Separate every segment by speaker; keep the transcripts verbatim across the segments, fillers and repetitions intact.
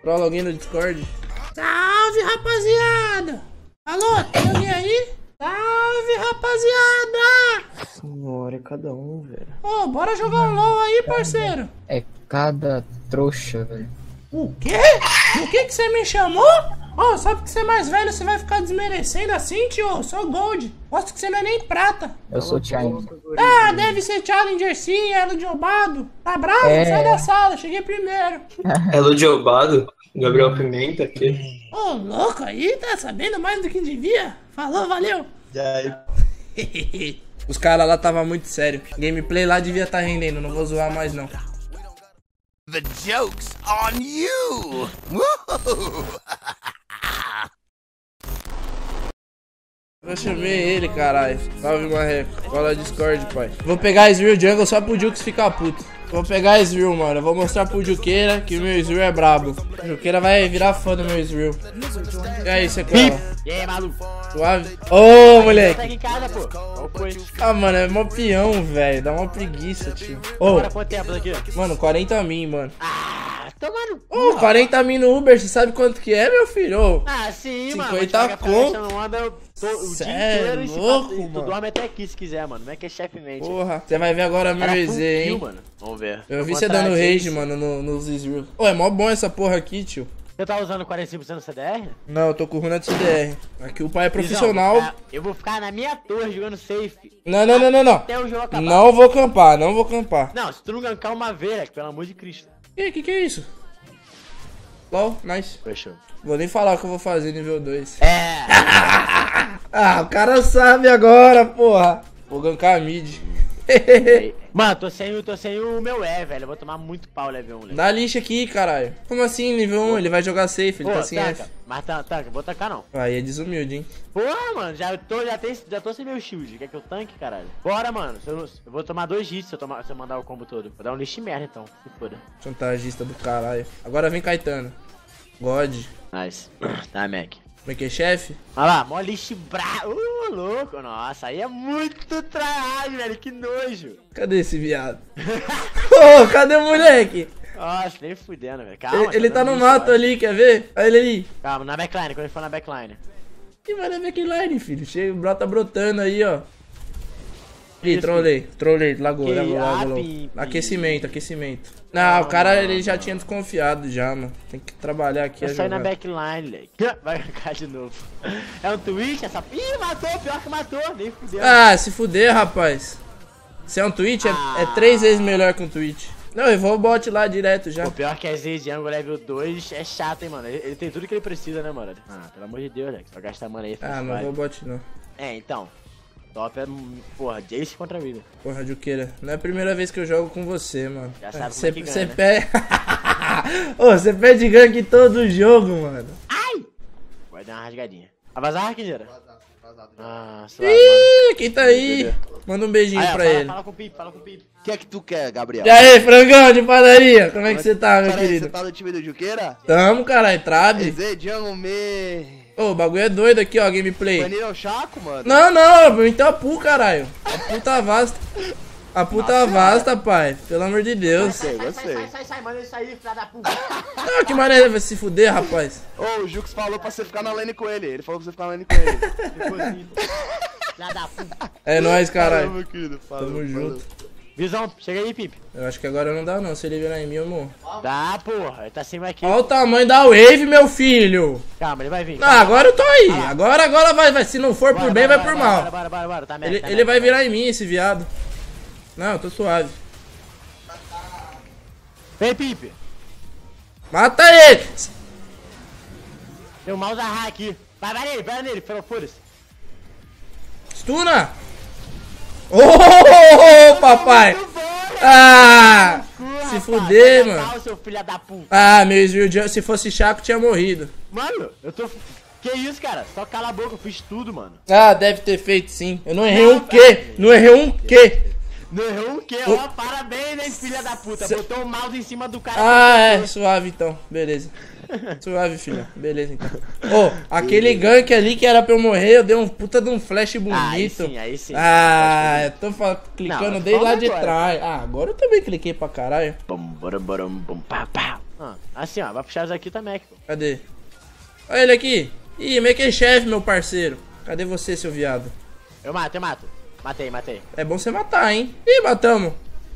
Speaker 1: Trola alguém no Discord. Salve, rapaziada! Alô, tem alguém aí? Salve, rapaziada!
Speaker 2: Senhora, é cada um, velho.
Speaker 1: Ô, oh, bora jogar um LOL aí, parceiro.
Speaker 2: É cada trouxa, velho.
Speaker 1: O quê? O que que você me chamou? Ô, oh, só porque você é mais velho, você vai ficar desmerecendo assim, tio? Eu sou Gold. Gosto que você não é nem prata.
Speaker 2: Eu sou Challenger.
Speaker 1: Ah, deve ser Challenger sim, é Ludiobado. Tá bravo?
Speaker 2: É.
Speaker 1: Sai da sala, cheguei primeiro.
Speaker 3: É Ludiobado? Gabriel Pimenta aqui.
Speaker 1: Ô, oh, louco aí, tá sabendo mais do que devia? Falou, valeu.
Speaker 4: E aí?
Speaker 1: Os caras lá tava muito sério. Gameplay lá devia estar tá rendendo, não vou zoar mais não.
Speaker 5: The joke's on you!
Speaker 1: Eu chamei ele, caralho. Salve, Marreco. Cola Discord, pai. Vou pegar a Ezreal Jungle só pro Jukes ficar puto. Vou pegar a Ezreal, mano. Eu vou mostrar pro Juqueira que o meu Ezreal é brabo. O Juqueira vai virar fã do meu Ezreal. E aí, sequela?
Speaker 6: E aí, maluco?
Speaker 1: Suave? Ô, moleque.
Speaker 6: Pega em casa, pô.
Speaker 1: Ah, mano, é mó peão, velho. Dá uma preguiça, tio. Ô,
Speaker 6: Bora, quanto tempo daqui?
Speaker 1: mano, quarenta mil, mano.
Speaker 6: Ah, tomando.
Speaker 1: Ô, quarenta mil no Uber, você sabe quanto que é, meu filho? Ô,
Speaker 6: Ah, sim, mano.
Speaker 1: cinquenta conto.
Speaker 6: Não anda o
Speaker 1: Cê
Speaker 6: dia
Speaker 1: é
Speaker 6: inteiro e se
Speaker 1: louco,
Speaker 6: passa- e tu
Speaker 1: mano.
Speaker 6: dorme até aqui se quiser, mano. Não é que é chefe mente.
Speaker 1: porra. Você vai ver agora meu
Speaker 6: Era
Speaker 1: E
Speaker 6: full
Speaker 1: Z,
Speaker 6: kill,
Speaker 1: hein?
Speaker 6: mano. Vamos ver.
Speaker 1: Eu vi
Speaker 6: Vou
Speaker 1: você dando
Speaker 6: atrás
Speaker 1: rage,
Speaker 6: disso.
Speaker 1: mano, no, nos Ezreal. Ô, é mó bom essa porra aqui, tio.
Speaker 6: Você tá usando quarenta e cinco por cento do C D R?
Speaker 1: Não, eu tô com runa de C D R. Aqui o pai é
Speaker 6: Visão,
Speaker 1: profissional.
Speaker 6: vou ficar- Eu vou ficar na minha torre jogando safe.
Speaker 1: Não, não, não, não, não.
Speaker 6: Até o jogo acabar.
Speaker 1: Não vou campar, não vou campar.
Speaker 6: Não, se tu não gankar uma vez, é que, pelo amor de Cristo.
Speaker 1: Ih, que que é isso? LOL, nice.
Speaker 6: Fechou.
Speaker 1: Vou nem falar o que eu vou fazer nível dois.
Speaker 6: É.
Speaker 1: Ah, o cara sabe agora, porra. Vou gankar a mid.
Speaker 6: Mano, tô sem, tô sem o meu E, velho. Eu vou tomar muito pau level um, moleque.
Speaker 1: Dá lixa aqui, caralho. Como assim, nível um? Ele vai jogar safe, ele
Speaker 6: Pô,
Speaker 1: tá sem
Speaker 6: tanca.
Speaker 1: F.
Speaker 6: Mas tanca, tanca, vou tancar não.
Speaker 1: Aí é desumilde, hein?
Speaker 6: Porra, mano, já tô, já, tem, já tô sem meu shield. Quer que eu tanque, caralho? Bora, mano. Se eu, eu vou tomar dois hits se eu, tomar, se eu mandar o combo todo. Vou dar um lixo merda, então. Se foda.
Speaker 1: Chantagista do caralho. Agora vem Caetano. God.
Speaker 6: Nice. Tá, Mac.
Speaker 1: Como é que é, chefe?
Speaker 6: Olha lá, mó lixo bravo. Uh, louco. Nossa, aí é muito tryhard, velho. Que nojo.
Speaker 1: Cadê esse viado? Ô, cadê o moleque?
Speaker 6: Nossa, nem fudendo, velho. Calma.
Speaker 1: Ele, ele tá
Speaker 6: dando
Speaker 1: no
Speaker 6: lixo,
Speaker 1: mato
Speaker 6: olha.
Speaker 1: ali, quer ver? Olha ele ali.
Speaker 6: Calma, na backline, quando ele for na backline.
Speaker 1: E vai na backline, filho. Chega, brota brotando aí, ó. Ih,
Speaker 6: Isso.
Speaker 1: trolei, trolei, lagou,
Speaker 6: Que
Speaker 1: lagou, lagou, lagou.
Speaker 6: api-
Speaker 1: Aquecimento, aquecimento. Não, o cara ele já tinha desconfiado já, mano. Tem que trabalhar aqui a
Speaker 6: Eu saí na
Speaker 1: jogar.
Speaker 6: backline, leque. Vai gancar de novo. É um Twitch essa. Ih, matou, pior que matou, nem fudeu.
Speaker 1: Ah, se fuder, rapaz. Se é um Twitch, é, é três vezes melhor que um Twitch. Não, eu vou o bot lá direto já.
Speaker 6: Pô, pior que a Z Django level dois é chato, hein, mano. Ele, ele tem tudo que ele precisa, né, mano? Ah, pelo amor de Deus, Leque. Só gastar mana aí.
Speaker 1: Ah,
Speaker 6: vai.
Speaker 1: não vou bot não.
Speaker 6: É, então. Top é, porra, Jace contra a vida.
Speaker 1: Porra, Juqueira, não é a primeira vez que eu jogo com você, mano.
Speaker 6: Já sabe
Speaker 1: Você
Speaker 6: como é que
Speaker 1: você
Speaker 6: ganha, né?
Speaker 1: pede. Ô, você pede gank todo jogo, mano.
Speaker 6: Vai dar uma rasgadinha. Vai vazar, Raquinheira? Ah, suave,
Speaker 1: Ih, quem tá aí?
Speaker 6: Entendeu?
Speaker 1: Manda um beijinho
Speaker 6: mano. Aí, ó,
Speaker 1: pra
Speaker 6: fala,
Speaker 1: ele.
Speaker 6: fala com o Pipe, fala com o Pipe.
Speaker 4: O que é que tu quer, Gabriel?
Speaker 1: E aí, frangão de padaria? Como é que você tá, meu
Speaker 4: Peraí,
Speaker 1: querido?
Speaker 4: você tá no time do Juqueira?
Speaker 1: Tamo, caralho, trabe.
Speaker 4: Zé, Django, me...
Speaker 1: Ô, o bagulho é doido aqui, ó, gameplay.
Speaker 4: Vanilla é o Chaco, mano?
Speaker 1: Não, não, então a pu, caralho. A puta vasta. A puta vasta, pai. Pelo amor de Deus.
Speaker 4: Sei,
Speaker 6: Sai,
Speaker 4: gostei.
Speaker 6: sai, sai, sai, manda isso aí, filha da puta.
Speaker 1: Não, que maneira vai se fuder, rapaz.
Speaker 4: Ô, o Jux falou pra você ficar na lane com ele. Ele falou pra você ficar na lane com ele.
Speaker 6: Filha da puta.
Speaker 1: É nóis,
Speaker 4: Falou,
Speaker 1: caralho.
Speaker 4: meu querido. Falou,
Speaker 1: Tamo
Speaker 4: falou.
Speaker 1: junto.
Speaker 6: Visão, chega aí, Pipe.
Speaker 1: Eu acho que agora não dá, não. Se ele virar em mim, eu morro.
Speaker 6: Dá, porra. Ele tá sem aqui.
Speaker 1: Olha o tamanho da wave, meu filho.
Speaker 6: Calma, ele vai vir.
Speaker 1: Não, agora eu tô aí. Agora, agora vai, vai. Se não for por
Speaker 6: Bora,
Speaker 1: bem,
Speaker 6: bora,
Speaker 1: vai por
Speaker 6: bora,
Speaker 1: mal.
Speaker 6: Bora, bora, bora, bora. Tá merda,
Speaker 1: Ele,
Speaker 6: tá
Speaker 1: ele
Speaker 6: merda.
Speaker 1: vai virar em mim, esse viado. Não, eu tô suave.
Speaker 6: Vem, Pipe.
Speaker 1: Mata ele!
Speaker 6: Tem um mouse arra aqui. Vai, vai nele, vai nele. Foda-se.
Speaker 1: Stuna! Ô, papai!
Speaker 6: Muito bom,
Speaker 1: Ah!
Speaker 6: Cu,
Speaker 1: Se
Speaker 6: rapaz,
Speaker 1: fuder,
Speaker 6: vai
Speaker 1: mano.
Speaker 6: matar o seu filho da puta.
Speaker 1: Ah, meu Ezreal Jungle, se fosse Chaco, tinha morrido.
Speaker 6: Mano, eu tô... Que isso, cara? Só cala a boca, eu fiz tudo, mano.
Speaker 1: Ah, deve ter feito sim. Eu não errei um quê? Não errei um quê?
Speaker 6: Não errou o quê? Ó, parabéns, hein, filha da puta.
Speaker 1: Cê-
Speaker 6: Botou o mouse em cima do cara.
Speaker 1: Ah, é, suave então, beleza. Suave, filha, beleza então. Ô, aquele gank ali que era pra eu morrer, eu dei um puta de um flash bonito.
Speaker 6: Ah, aí sim, aí sim.
Speaker 1: Ah, eu tô fa- clicando
Speaker 6: Não,
Speaker 1: desde lá
Speaker 6: fala
Speaker 1: de
Speaker 6: agora.
Speaker 1: trás. Ah, agora eu também cliquei pra caralho.
Speaker 6: Bum, bum, bum, bum, pá, pá. Ah, assim, ó, vai puxar isso aqui, tá Mac, pô.
Speaker 1: Cadê? Olha ele aqui. Ih, Mac é chefe, meu parceiro. Cadê você, seu viado?
Speaker 6: Eu mato, eu mato. Matei, matei.
Speaker 1: É bom você matar, hein? Ih, matamos.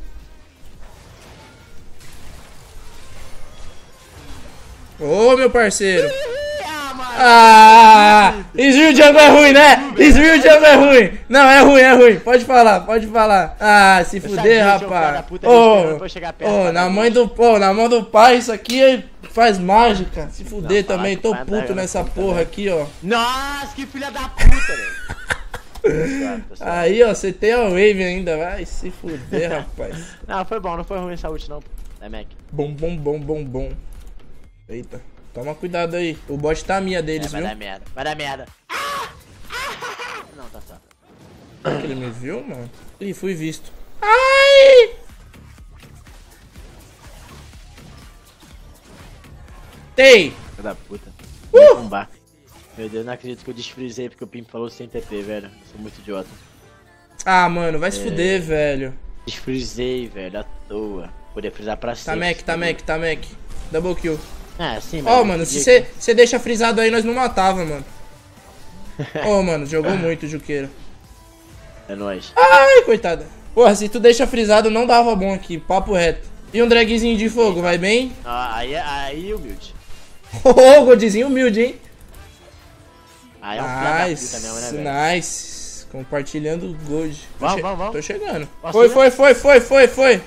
Speaker 1: Ô, meu parceiro. Ah, Israel Jungle é ruim, né? Israel Jungle é ruim. Não, é ruim, é ruim. Pode falar, pode falar. Ah, se fuder, rapaz. Ô, oh, na mãe do, oh, na mão do pai, isso aqui faz mágica. Se fuder
Speaker 6: Não,
Speaker 1: também, tô puto nessa porra aqui, ó.
Speaker 6: Nossa, que filha da puta, velho.
Speaker 1: Aí, ó, você tem a wave ainda, vai se fuder, rapaz.
Speaker 6: Não, foi bom, não foi ruim essa ult não, pô. É Mac.
Speaker 1: Bom, bom, bom, bom, bom. Eita, toma cuidado aí. O bot tá a minha deles,
Speaker 6: É, vai
Speaker 1: viu?
Speaker 6: dar merda, vai dar merda. Ah! Ah! Não, tá só.
Speaker 1: Será que ele me viu, mano? Ih, fui visto. Ai! Tem!
Speaker 6: Filha da puta.
Speaker 1: Uh!
Speaker 6: Bombar. Meu Deus, não acredito que eu desfrizei porque o Pimp falou sem T P, velho. Eu sou muito idiota.
Speaker 1: Ah, mano, vai se
Speaker 6: É.
Speaker 1: fuder, velho.
Speaker 6: Desfrizei, velho, à toa. Poder frisar pra
Speaker 1: Tá
Speaker 6: sempre.
Speaker 1: Mac, tá Mac, tá Mac. Double kill.
Speaker 6: É, sim,
Speaker 1: Ó,
Speaker 6: mas
Speaker 1: mano,
Speaker 6: eu
Speaker 1: se
Speaker 6: podia-
Speaker 1: você deixa frisado aí, nós não matava, mano. Ó, mano, jogou muito, Juqueira.
Speaker 6: É nóis.
Speaker 1: Ai, coitada. Porra, se tu deixa frisado, não dava bom aqui, papo reto. E um dragzinho de fogo, vai bem?
Speaker 6: Ah, aí, aí humilde.
Speaker 1: Ô, Godzinho humilde, hein?
Speaker 6: Aí é um filho da puta
Speaker 1: Nice,
Speaker 6: mesmo, né, velho?
Speaker 1: nice. Compartilhando o gold. Tô
Speaker 6: Vamos,
Speaker 1: che-
Speaker 6: vamos, vamos.
Speaker 1: Tô chegando.
Speaker 6: Posso
Speaker 1: Foi,
Speaker 6: ir?
Speaker 1: foi, foi, foi, foi, foi.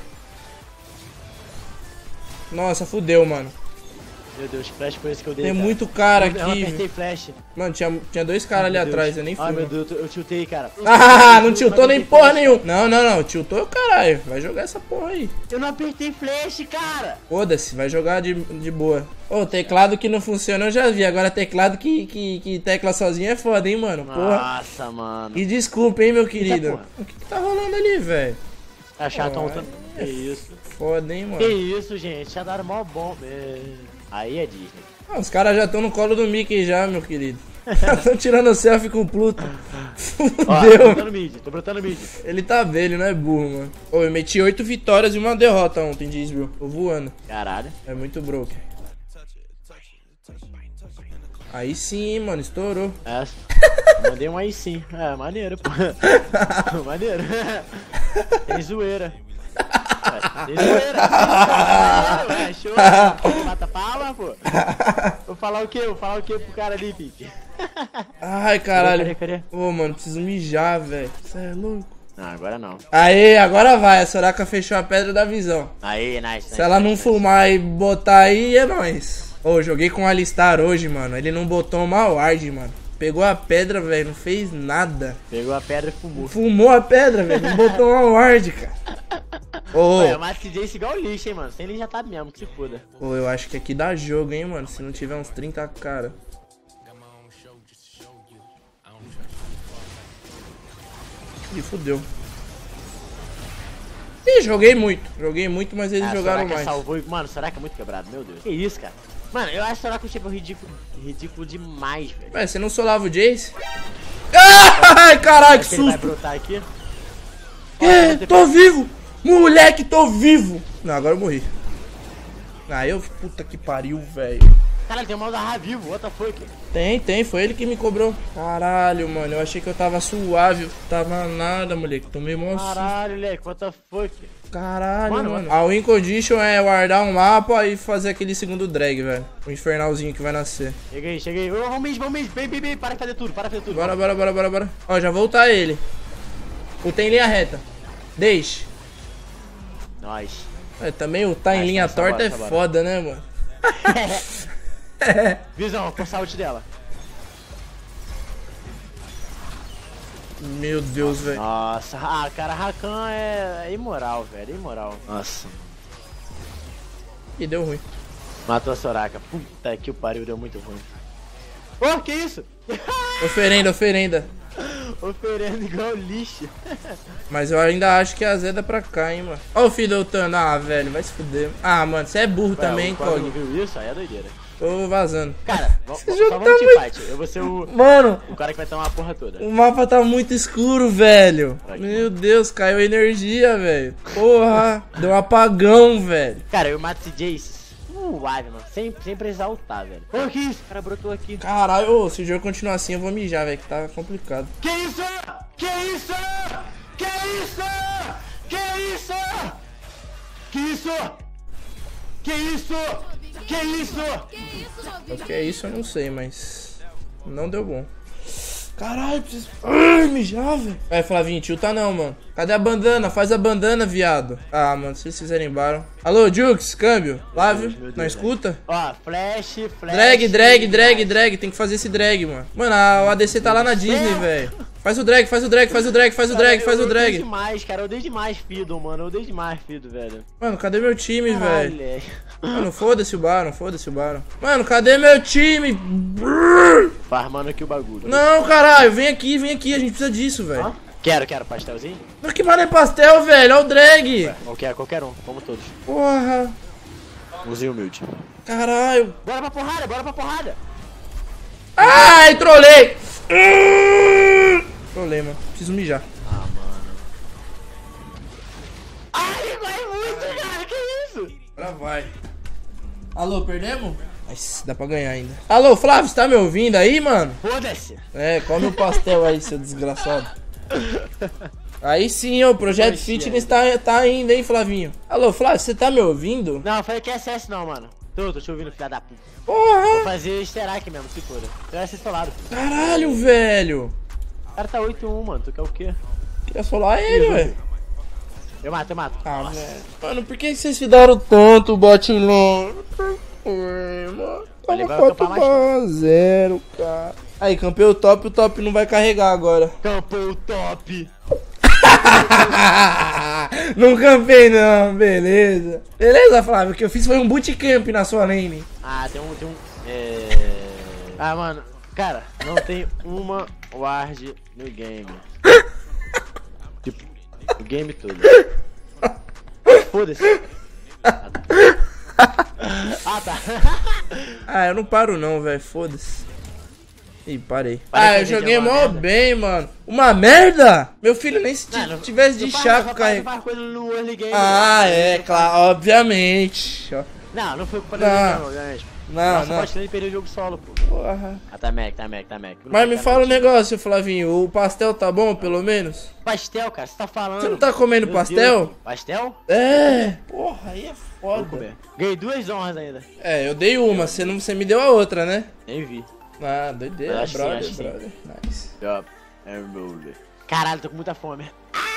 Speaker 1: Nossa, fudeu, mano.
Speaker 6: Meu Deus, flash foi esse que eu dei.
Speaker 1: Tem
Speaker 6: cara.
Speaker 1: muito cara
Speaker 6: Eu- Eu
Speaker 1: aqui.
Speaker 6: apertei flash.
Speaker 1: Mano, tinha, tinha dois caras ali
Speaker 6: Meu Deus.
Speaker 1: atrás, eu nem fui.
Speaker 6: Ai, meu
Speaker 1: mano.
Speaker 6: Deus, eu, eu tiltei, cara.
Speaker 1: Ah,
Speaker 6: Eu
Speaker 1: não
Speaker 6: não
Speaker 1: tiltou nem
Speaker 6: apertei
Speaker 1: porra
Speaker 6: flash.
Speaker 1: nenhuma. Não, não, não. Tiltou, caralho. Vai jogar essa porra aí.
Speaker 6: Eu não apertei flash, cara.
Speaker 1: Foda-se, vai jogar de, de boa. Ô, teclado que não funciona eu já vi. Agora teclado que, que, que tecla sozinho é foda, hein, mano. Porra.
Speaker 6: Nossa, mano.
Speaker 1: E desculpa, hein, meu querido.
Speaker 6: porra?
Speaker 1: O que, que tá rolando ali, velho?
Speaker 6: Tá chato
Speaker 1: Ai,
Speaker 6: ontem. Que isso.
Speaker 1: Foda, hein, mano.
Speaker 6: Que isso, gente. Já deram mó bom. É. Aí é Disney.
Speaker 1: Ah, os caras já estão no colo do Mickey já, meu querido. Já estão tirando selfie com o Pluto.
Speaker 6: Ó, tô
Speaker 1: Fudeu.
Speaker 6: brotando mid, tô brotando mid.
Speaker 1: Ele tá velho, não é burro, mano. Ô, eu meti oito vitórias e uma derrota ontem de Israel. Tô voando.
Speaker 6: Caralho.
Speaker 1: É muito broken. Aí sim, hein, mano. Estourou.
Speaker 6: É. Mandei um aí sim. É, maneiro, pô. Maneiro. Tem zoeira. É, tem zoeira. É, show. Mata palma, pô. Vou falar o quê? Vou falar o quê pro cara ali, Pique?
Speaker 1: Ai, caralho.
Speaker 6: Cadê, cadê?
Speaker 1: Ô, mano, preciso mijar, velho. Você é louco.
Speaker 6: Não, agora não.
Speaker 1: Aê, agora vai. A Soraka fechou a pedra da visão.
Speaker 6: Aí, nice, nice.
Speaker 1: Se ela não
Speaker 6: nice,
Speaker 1: fumar e botar aí, é nóis. Ô, joguei com o Alistar hoje, mano. Ele não botou uma ward, mano. Pegou a pedra, velho. Não fez nada.
Speaker 6: Pegou a pedra e fumou.
Speaker 1: Fumou a pedra, velho. Não botou uma ward, cara. Ô,
Speaker 6: Ué, mas que Jace igual lixo, hein, mano. Sem ele já tá mesmo, que se foda.
Speaker 1: ô, eu acho que aqui dá jogo, hein, mano. Se não tiver uns trinta cara. Ih, fudeu. Ih, joguei muito. Joguei muito, mas eles
Speaker 6: Ah,
Speaker 1: jogaram
Speaker 6: Soraka
Speaker 1: mais.
Speaker 6: salvou e... Mano, Soraka é muito quebrado, meu Deus. Que isso, cara? Mano, eu acho Soraka um tipo ridículo, ridículo demais, velho.
Speaker 1: Ué, você não solava o Jace? Ai, caralho, que
Speaker 6: Será que ele vai
Speaker 1: susto.
Speaker 6: brotar aqui?
Speaker 1: É, tô vivo! Moleque, tô vivo! Não, agora eu morri. Ah, eu... Puta que pariu, velho.
Speaker 6: Caralho, tem um mouse da Ra vivo, what the fuck?
Speaker 1: Tem, tem, foi ele que me cobrou. Caralho, mano, eu achei que eu tava suave. Tava nada, moleque. Tomei mó susto.
Speaker 6: Caralho, moleque, what the fuck?
Speaker 1: Caralho,
Speaker 6: Mano,
Speaker 1: mano. A win condition é guardar um mapa e fazer aquele segundo drag, velho. O infernalzinho que vai nascer.
Speaker 6: Cheguei, cheguei. Ô, vamos mid, vamos mid. Vem, vem, vem. Para de fazer tudo, para de fazer tudo.
Speaker 1: Bora, bora, bora, bora, bora. Ó, já vou ultar ele. Ultei em linha reta. Deixe.
Speaker 6: Nós.
Speaker 1: É, também ultar em
Speaker 6: Vai,
Speaker 1: linha
Speaker 6: vai,
Speaker 1: torta
Speaker 6: bora,
Speaker 1: é
Speaker 6: bora.
Speaker 1: foda, né, mano?
Speaker 6: Visão, vou forçar a ult dela.
Speaker 1: Meu Deus, velho.
Speaker 6: Nossa, ah, cara, Rakan é, é imoral, velho. É imoral. Nossa.
Speaker 1: E deu ruim.
Speaker 6: Matou a Soraka. Puta que o pariu, deu muito ruim. Ô, que isso?
Speaker 1: Oferenda, oferenda.
Speaker 6: Oferendo igual lixo.
Speaker 1: Mas eu ainda acho que a Zé dá pra cá, hein, mano. Ó o filho lutando. Ah, velho, vai se fuder. Ah, mano, você é burro também,
Speaker 6: Quando não
Speaker 1: Cog.
Speaker 6: viu isso? Aí é doideira.
Speaker 1: Tô vazando.
Speaker 6: Cara, vamos,
Speaker 1: Esse
Speaker 6: só
Speaker 1: jogo
Speaker 6: vamos
Speaker 1: tá
Speaker 6: teamfight. Eu vou ser o,
Speaker 1: Mano,
Speaker 6: o cara que vai tomar a porra toda.
Speaker 1: o mapa tá muito escuro, velho.
Speaker 6: Pra quê?
Speaker 1: Meu Deus, caiu energia, velho. Porra, deu um apagão, velho.
Speaker 6: Cara, eu mato esse Jace. suave, mano. Sem, sem precisar ultar, velho. Ô, que isso? O cara brotou aqui.
Speaker 1: Caralho, ô, se o jogo continuar assim, eu vou mijar, velho, que tá complicado.
Speaker 6: Que isso? Que isso? Que isso? Que isso? Que isso? Que isso? Que isso?
Speaker 1: O que é isso, eu não sei, mas... Não deu bom. Caralho, preciso... Ai, mijar, velho. Vai, Flavinho, tilta não, mano. Cadê a bandana? Faz a bandana, viado. Ah, mano, se eles fizerem barão. Alô, Jukes, câmbio. Flávio,
Speaker 6: Deus, Deus,
Speaker 1: não escuta?
Speaker 6: Ó, flash, flash.
Speaker 1: Drag, drag, drag, drag. Tem que fazer esse drag, mano. Mano, a, o A D C tá lá na Disney, velho. Faz o drag, faz o drag, faz o drag, faz o drag, faz o
Speaker 6: Eu odeio
Speaker 1: drag.
Speaker 6: demais, cara. Eu odeio demais Fiddle, mano. Eu odeio demais Fiddle, velho.
Speaker 1: Mano, cadê meu time, velho?
Speaker 6: Caralho.
Speaker 1: Mano, foda-se o Baron, foda-se o Baron. Mano, cadê meu time?
Speaker 6: Farmando aqui o bagulho.
Speaker 1: Não, caralho, vem aqui, vem aqui. A gente precisa disso, velho.
Speaker 6: Hã? Quero, quero. Pastelzinho?
Speaker 1: Mas que mano é pastel, velho? Olha o drag.
Speaker 6: Qualquer, qualquer um. Vamos todos.
Speaker 1: Porra.
Speaker 6: Usei humilde.
Speaker 1: Caralho.
Speaker 6: Bora pra porrada, bora pra porrada.
Speaker 1: Ai, trolei. Trolei, mano. Preciso mijar.
Speaker 6: Ah, mano. Ai, vai muito, cara. Que isso?
Speaker 1: Agora vai. Alô, perdemos? Mas dá pra ganhar ainda. Alô, Flávio, você tá me ouvindo aí, mano?
Speaker 6: Foda-se.
Speaker 1: É, come o pastel aí, seu desgraçado. Aí sim, ó, o Projeto
Speaker 6: Poxa,
Speaker 1: Fitness tá, tá indo, hein, Flavinho? Alô, Flávio, você tá me ouvindo?
Speaker 6: Não, eu falei que é S S não, mano. Tô, tô te ouvindo, filha da puta. Vou
Speaker 1: Porra!
Speaker 6: fazer easter egg mesmo, se for. Você vai ser solado.
Speaker 1: Caralho, velho!
Speaker 6: O cara tá oito um, mano. Tu quer o quê?
Speaker 1: Queria solar ele, velho.
Speaker 6: Eu mato, eu mato.
Speaker 1: Ah, velho. Mano, por que vocês fizeram tanto, bot lane? Oi, mano.
Speaker 6: Ele
Speaker 1: Tava
Speaker 6: vai acampar mais
Speaker 1: quatro a zero, cara. Aí, campei o top, o top não vai carregar agora.
Speaker 6: Campou top.
Speaker 1: Não campei não, beleza. Beleza, Flávio, o que eu fiz foi um bootcamp na sua lane.
Speaker 6: Ah, tem um, tem um, é... Ah, mano, cara, não tem uma ward no game. Tipo, o game todo. Foda-se. Ah, tá. Ah, tá.
Speaker 1: Ah, eu não paro não, velho, foda-se. Ih, parei.
Speaker 6: Parei
Speaker 1: Ah,
Speaker 6: que
Speaker 1: eu
Speaker 6: a gente
Speaker 1: joguei
Speaker 6: é uma
Speaker 1: mó
Speaker 6: merda.
Speaker 1: bem, mano. Uma merda? Meu filho nem se
Speaker 6: Não, não-
Speaker 1: tivesse de
Speaker 6: não faz-
Speaker 1: chaco
Speaker 6: não faz-
Speaker 1: carregando.
Speaker 6: não faz coisa no early game.
Speaker 1: Ah,
Speaker 6: não.
Speaker 1: é, claro, obviamente. Ó.
Speaker 6: Não, não foi culpa
Speaker 1: Não.
Speaker 6: da não, obviamente.
Speaker 1: Não,
Speaker 6: Nossa,
Speaker 1: não.
Speaker 6: pode ele perder o jogo solo, pô.
Speaker 1: Porra.
Speaker 6: Ah, tá Mac, tá Mac, tá Mac. Não
Speaker 1: Mas
Speaker 6: foi
Speaker 1: me
Speaker 6: cara,
Speaker 1: fala um
Speaker 6: não.
Speaker 1: negócio, Flavinho. O pastel tá bom, pelo menos?
Speaker 6: Pastel, cara, você tá falando.
Speaker 1: Você não tá comendo
Speaker 6: Meu
Speaker 1: pastel?
Speaker 6: Deus. Pastel?
Speaker 1: É. Porra, aí é
Speaker 6: Vou
Speaker 1: foda.
Speaker 6: comer. Ganhei duas honras ainda.
Speaker 1: É, eu dei uma, você, não, você me deu a outra, né?
Speaker 6: Nem vi.
Speaker 1: Ah, doideira,
Speaker 6: Acho sim,
Speaker 1: brother,
Speaker 6: acho sim.
Speaker 1: brother. Nice.
Speaker 6: Yup. É, Caralho, tô com muita fome.